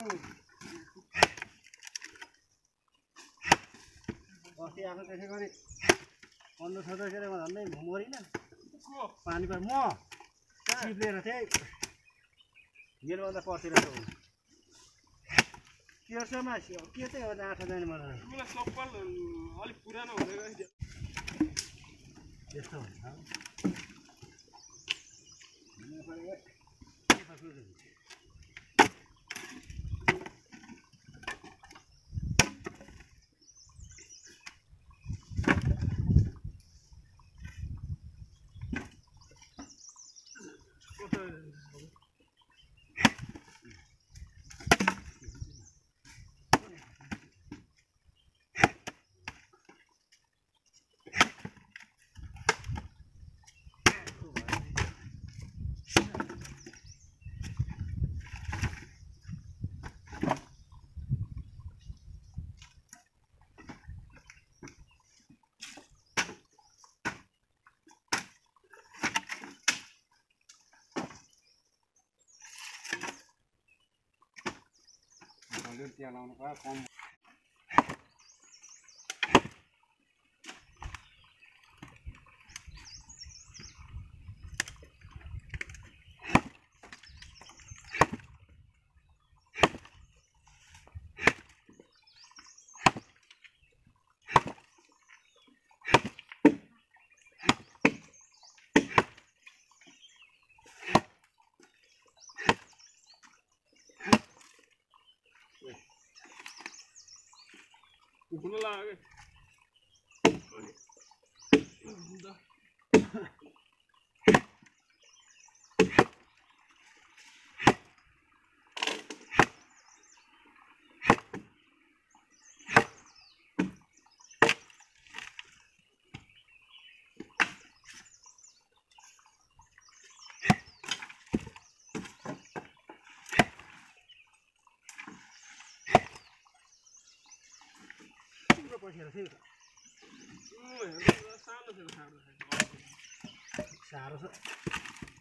अस्ति आएको त्यसै गरी 15-16 केटामा झन्डै मरिन पानी पर म चिप्लेर थिएँ मेरोभन्दा पछि रहेछ तेर्सोमा के चाहिँ हो आँखा जाने मलाई चप्पल अलिक पुरानो हुँदै गयो त्यस्तो हुन्छ त्यहाँ लाउनु पर्यो कम Uno la haga. साह्रो छ